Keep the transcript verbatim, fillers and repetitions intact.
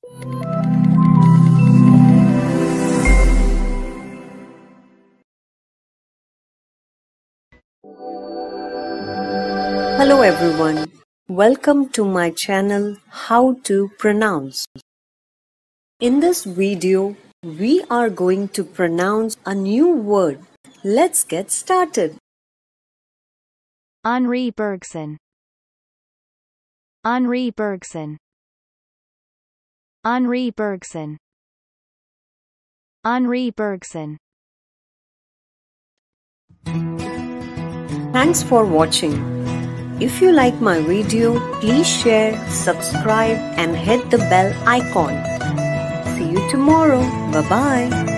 Hello everyone, welcome to my channel How to Pronounce. In this video, we are going to pronounce a new word. Let's get started. Henri Bergson. Henri Bergson. Henri Bergson. Henri Bergson. Thanks for watching. If you like my video, please share, subscribe and hit the bell icon. See you tomorrow. Bye-bye.